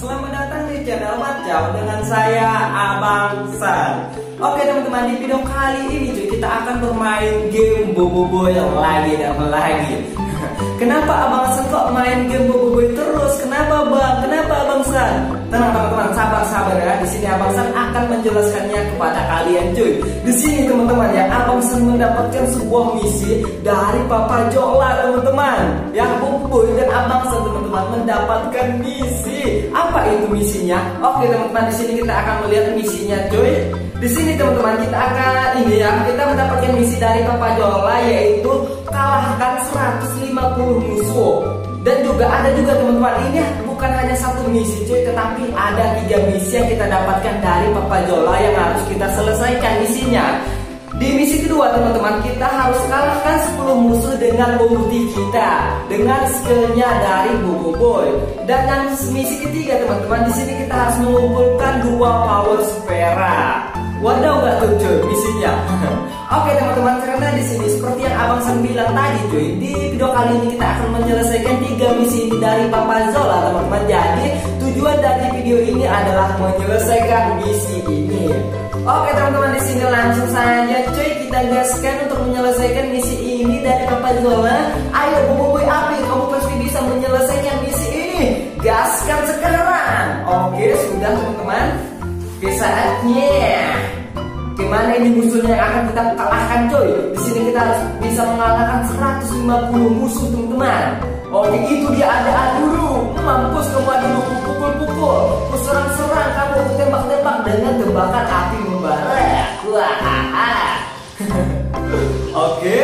selamat datang di channel Macau dengan saya Abang San. Oke teman-teman, di video kali ini cuy, kita akan bermain game Boboiboy lagi dan lagi. Kenapa Abang San kok main game Boboiboy terus? Kenapa Bang? Kenapa Abang San? Tenang teman-teman, sabar ya. Di sini Abang San akan menjelaskannya kepada kalian cuy. Di sini teman-teman ya, Abang San mendapatkan sebuah misi dari Papa Jola teman-teman. Yang Boboiboy dan Abang San teman-teman mendapatkan misi. Apa itu misinya? Oke teman-teman, di sini kita akan melihat misinya cuy. Di sini teman-teman kita akan kita mendapatkan misi dari Papa Jola, yaitu kalahkan 150 musuh. Dan juga ada teman-teman, ini bukan hanya satu misi cuy, tetapi ada 3 misi yang kita dapatkan dari Papa Jola yang harus kita selesaikan misinya. Di misi kedua teman-teman, kita harus kalahkan 10 musuh dengan ulti kita, dengan skillnya dari Boboiboy. Dan yang misi ketiga teman-teman, di sini kita harus mengumpulkan 2 power spera. Waduh, nggak tuh cuy misinya. Oke teman-teman, karena di sini seperti yang Abang San bilang tadi cuy, di video kali ini kita akan menyelesaikan 3 misi ini dari Papa Jola teman-teman. Jadi tujuan dari video ini adalah menyelesaikan misi ini. Oke teman-teman, di sini langsung saja cuy kita gaskan untuk menyelesaikan misi ini dari Papa Jola. Ayo Boboiboy Api, kamu pasti bisa menyelesaikan misi ini. Gaskan sekarang. Oke, sudah teman-teman. Oke, saatnya. Gimana ini musuhnya yang akan kita kalahkan coy? Di sini kita harus bisa mengalahkan 150 musuh teman-teman. Oke, itu dia, ada dulu. Mampus kamu, Adulu, pukul-pukul. Ku serang-serang kamu, ku tembak-tembak dengan tembakan api membara. Wah. Oke,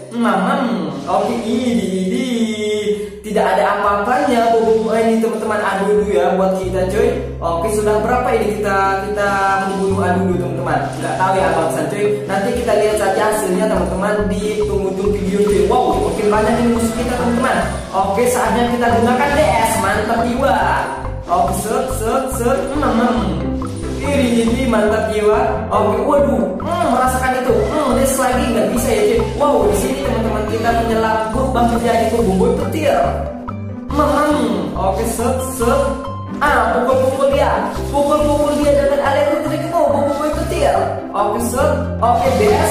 oke, ini tidak ada apa-apanya Boboiboy ini teman-teman. Aduh ya buat kita coy. Oke, sudah berapa ini kita membunuh aduh teman-teman? Nggak tahu ya Abang San coy. Nanti kita lihat saja hasilnya teman-teman di ujung video coy. Wow, makin banyak ini musuh kita teman-teman. Oke, saatnya kita gunakan DS. Mantap jiwa. Oke, set. Ini mantap jiwa. Oke, waduh, merasakan itu. Des lagi nggak bisa ya cuy. Wow, di sini teman-teman kita menyelap berubah menjadi Boboiboy petir. Oke, set. Pukul dia dengan elektrikmu, Boboiboy petir. Oke, set. Oke, DS.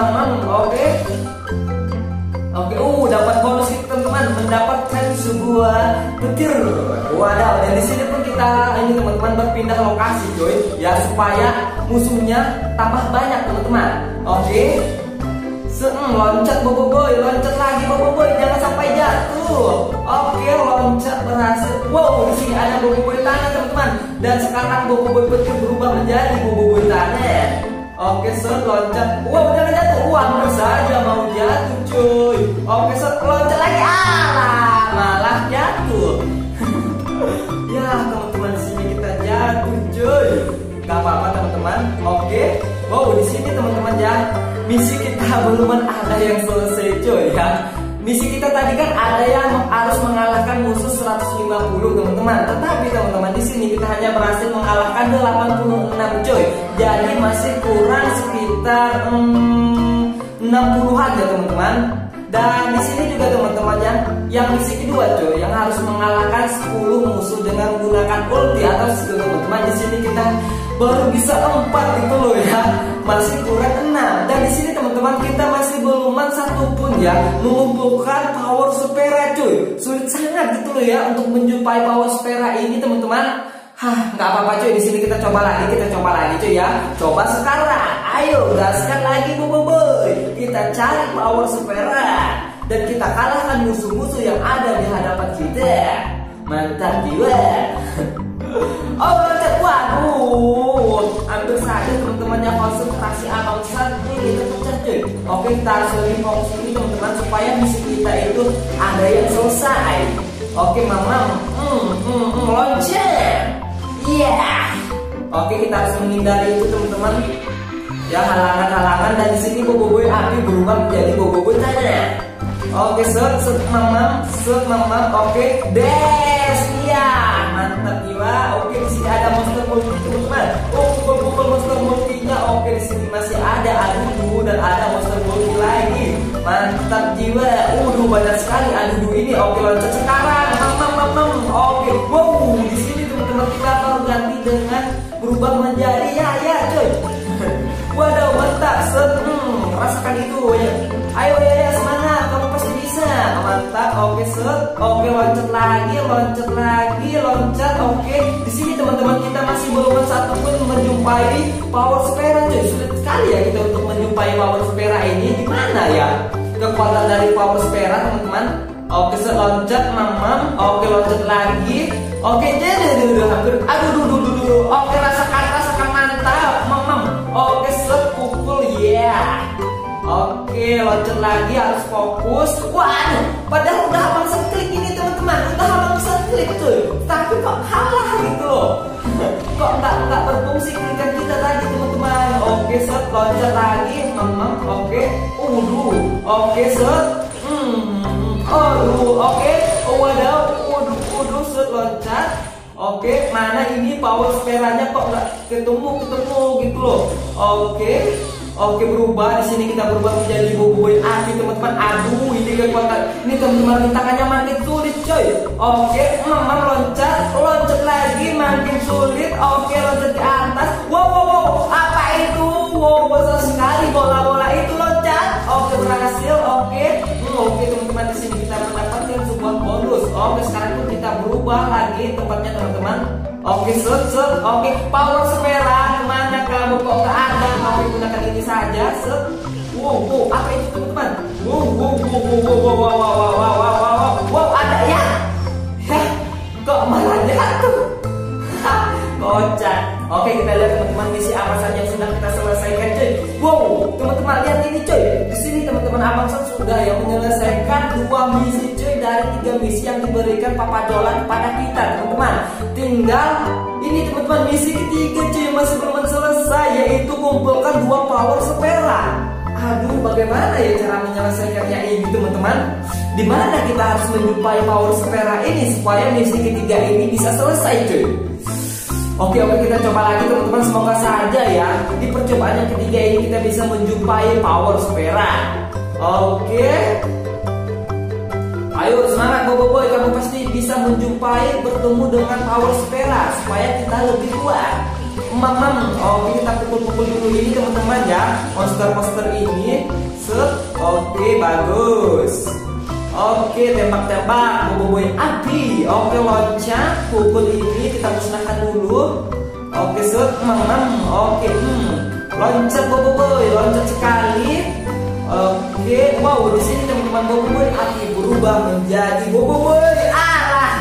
Oke, dapat bonus itu teman-teman, mendapatkan sebuah petir. Wadaw, dan di sini pun kita teman-teman berpindah lokasi coy, ya supaya musuhnya tambah banyak teman-teman. Oke. Loncat Boboiboy, loncat lagi Boboiboy, jangan sampai jatuh. Oke, loncat berhasil. Wow, di sini ada Boboiboy tanah teman-teman. Dan sekarang Boboiboy petir berubah menjadi Boboiboy tanah. Oke, loncat. Wow, jangan jatuh. Wah, baru saja mau jatuh cuy. Oke, loncat lagi. Malah jatuh. Ya teman-teman, di sini kita jatuh cuy. Gak apa-apa teman-teman. Oke. Wow, di sini teman-teman ya, misi kita belum ada yang selesai cuy ya. Misi kita tadi kan ada yang harus mengalahkan musuh 150 teman-teman. Tetapi teman-teman, di sini kita hanya berhasil mengalahkan 86 coy. Jadi masih kurang sekitar 60-an ya teman-teman. Dan di sini juga teman-teman yang misi kedua coy, yang harus mengalahkan 10 musuh dengan menggunakan ulti atau skill teman-teman. Di sini kita baru bisa 4 gitu loh ya. Masih kurang 6. Dan di sini teman-teman kita masih belum satupun ya mengumpulkan power spera cuy. Sulit sangat gitu loh ya untuk menjumpai power spera ini teman-teman. Nggak apa-apa cuy, di sini kita coba lagi cuy ya. Coba sekarang. Ayo gaskan lagi Boboiboy. Kita cari power spera dan kita kalahkan musuh-musuh yang ada di hadapan kita. Mantap jiwa. Loncat. Waduh, hampir saja teman-teman yang konsentrasi Abang San ini terpecah cuy. Oke, kita harus lebih fokus ini teman-teman supaya misi kita itu ada yang selesai. Oke, loncat. Iya. Oke, kita harus menghindari itu teman-teman. Ya, halangan-halangan. Dan di sini Boboiboy api berubah menjadi Boboiboy tanah. Oke, set mamam. Oke, des. Iya, mantap jiwa. Oke, di sini ada monster multi teman-teman. Pukul monster multinya. Oke, di sini masih ada adudu dan ada monster multi lagi. Mantap jiwa. Banyak sekali adudu ini. Oke, loncat sekarang. Oke, wow, di sini teman-teman teman-teman, kita baru ganti dengan berubah menjadi ya coy. Waduh, mantap. Rasakan itu ya. Ayo ya, semangat, kamu pasti bisa. Mantap. Oke, oke, loncat lagi, loncat. Oke, di sini teman-teman kita masih belum satu pun menjumpai power spera coy. Sulit sekali ya kita untuk menjumpai power spera ini. Di mana ya kekuatan dari power spera teman-teman? Oke, loncat, mamam. Oke, loncat lagi. Oke, jadi hampir. Aduh. Oke, rasakan mantap, mamam. Oke, pukul ya. Oke, loncat lagi, harus fokus. Waduh, padahal udah abang seklik ini teman-teman, udah abang seklik tuh. Tapi kok kalah gitu loh. Kok nggak berfungsi klikan kita tadi teman-teman. Oke, loncat lagi, mamam. Oke, oke, oke, waduh, loncat. Oke, mana ini power speranya kok nggak ketemu gitu loh. Oke, berubah. Di sini kita berubah menjadi boboiboy api teman-teman. Aduh, ini kekuatan. Ini teman-teman tangannya makin sulit coy. Oke, mamam loncat lagi makin sulit. Oke, loncat ke atas. Wow, apa itu? Wow, besar sekali bola-bola itu loncat. Oke, berhasil. Oke, teman-teman, di sini kita mendapatkan sebuah bonus. Oke, sekarang pun kita berubah lagi tempatnya teman-teman. Oke, oke, power spera kemana kamu kok nggak ada? Mau gunakan ini saja. Wow, apa itu teman-teman? Wow, ada ya? Kok malah jatuh? Kocak. Oke, kita lihat teman-teman misi apa saja yang sudah kita selesaikan coy. Wow, teman-teman lihat ini coy. Di sini teman-teman Abang San sudah yang menyelesaikan 2 misi coy dari 3 misi yang diberikan Papa Jolan kepada kita teman-teman. Tinggal ini teman-teman misi ketiga coy masih belum selesai, yaitu kumpulkan 2 power spera. Aduh, bagaimana ya cara menyelesaikannya ini teman-teman? Dimana kita harus menjumpai power spera ini supaya misi ketiga ini bisa selesai coy. Oke, kita coba lagi teman-teman, semoga saja ya di percobaan yang ketiga ini kita bisa menjumpai power spera. Oke, ayo semangat boboiboy, kamu pasti bisa menjumpai bertemu dengan power spera supaya kita lebih kuat. Mamam. Oke, kita pukul-pukul dulu ini teman-teman ya, monster ini. Oke, bagus. Oke, tembak boboiboy api. Oke, loncat, pukul ini kita musnahkan dulu. Oke, mamam. Oke, loncat boboiboy, loncat sekali. Oke, wow, di sini teman-teman boboiboy api berubah menjadi boboiboy alah.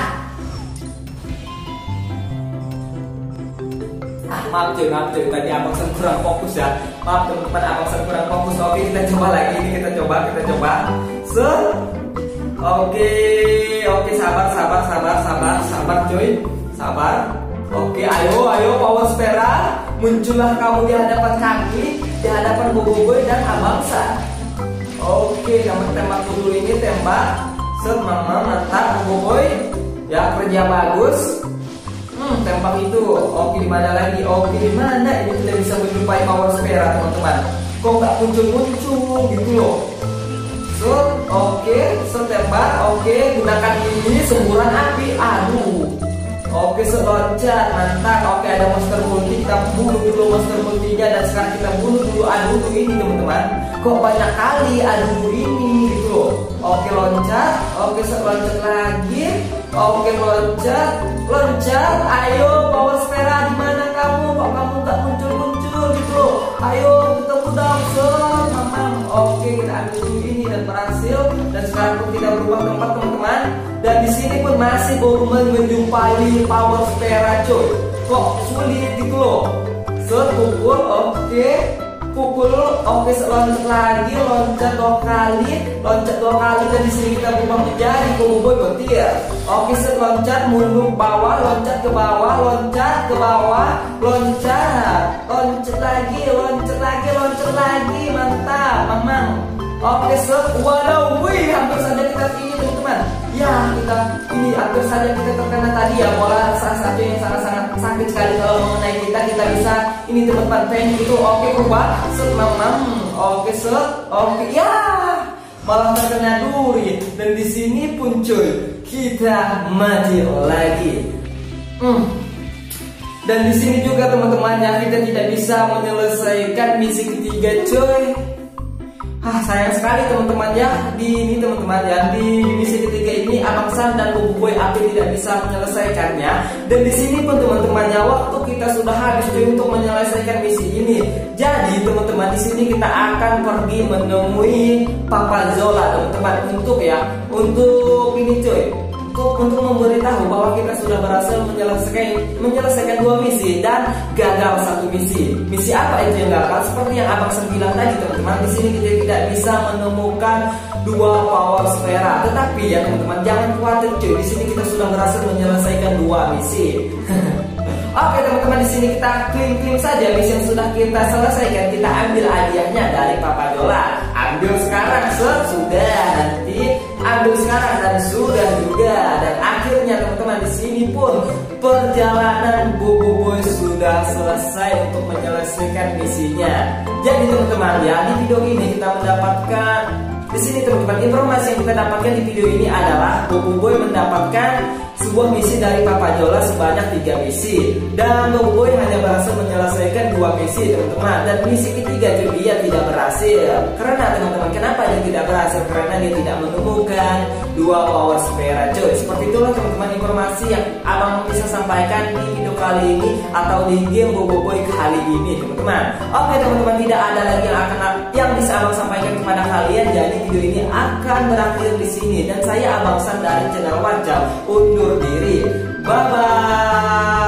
Maaf cuy, tadi Abang San kurang fokus ya. Maaf teman-teman, Abang San kurang fokus. Oke, kita coba lagi. Kita coba. Oke, sabar cuy. Sabar. Oke, ayo power spera. Muncullah kamu di hadapan kami, di hadapan boboiboy dan Abang San. Oke, kamu tembak dulu ini, tembak. Mama, mantap boboiboy. Ya, kerja bagus. Tembak itu. Oke, di mana lagi? Oke, di mana ini kita bisa menjumpai power spera teman-teman? Kok nggak muncul gitu loh? Oke, tembak. Oke, gunakan ini semburan api. Aduh. Oke, loncat, mantap. Oke, ada monster multi, kita bunuh dulu monster multinya dan sekarang kita bunuh dulu aduh ini teman-teman. Kok banyak kali aduh ini gitu loh. Oke, loncat. Oke, loncat lagi. Oke, loncat. Ayo power spera, di mana kamu? Kok kamu nggak muncul gitu loh. Ayo ketemu dong, mamam. Oke, kita ambil dulu ini dan berhasil. Dan sekarang pun kita berubah tempat teman-teman. Dan di sini pun masih baru menjumpai power spera coy. Kok sulit gitu loh. Pukul, pukul. Oke, loncat lagi, loncat 2 kali. Dan di sini kita berubah menjadi boboiboy petir. Oke, loncat mundur bawah, loncat ke bawah, loncat lagi, mantap, mamang. Oke, waduh, hampir saja kita ini teman-teman. Ya, kita ini hampir saja kita terkena tadi ya, bola salah satu yang sangat-sangat sakit sekali kalau mengenai kita bisa ini teman-teman, pen itu. Oke, berubah, mamam. Oke, ya, malah terkena duri. Dan di sini pun cuy, kita mati lagi. Dan di sini juga teman-teman ya, kita tidak bisa menyelesaikan misi ketiga coy. Sayang sekali teman-teman ya, di misi ketiga ini Abang San dan Boboiboy Api tidak bisa menyelesaikannya. Dan di sini pun teman-teman ya, waktu kita sudah habis coy untuk menyelesaikan misi ini. Jadi teman-teman, di sini kita akan pergi menemui Papa Zola teman-teman untuk ini coy, untuk memberitahu bahwa kita sudah berhasil menyelesaikan 2 misi dan gagal 1 misi. Misi apa itu yang gagal? Seperti yang Abang San bilang tadi teman-teman, di sini kita tidak bisa menemukan 2 power sfera. Tetapi ya teman-teman, jangan khawatir cuy, di sini kita sudah berhasil menyelesaikan 2 misi. Oke teman-teman, di sini kita klaim saja misi yang sudah kita selesaikan. Kita ambil hadiahnya dari Papa Zola. Ambil sekarang, sudah nanti. Ambil sekarang dan sudah juga. Dan akhirnya teman-teman, di sini pun perjalanan Boboiboy sudah selesai untuk menyelesaikan misinya. Jadi teman-teman ya, di video ini kita mendapatkan, di sini teman-teman, informasi yang kita dapatkan di video ini adalah Boboiboy mendapatkan sebuah misi dari Papa Zola sebanyak 3 misi. Dan Boboiboy hanya berhasil menyelesaikan 2 misi teman-teman. Dan misi ketiga dia tidak berhasil. Karena teman-teman, kenapa dia tidak berhasil? Karena dia tidak menemukan 2 power sfera coy. Seperti itulah teman-teman informasi yang Abang bisa sampaikan di video kali ini atau di game Boboiboy kali ini teman-teman. Oke teman-teman, tidak ada lagi yang bisa Abang sampaikan kepada kalian. Jadi video ini akan berakhir di sini. Dan saya Abang San dari channel Warjam undur diri. Bye bye.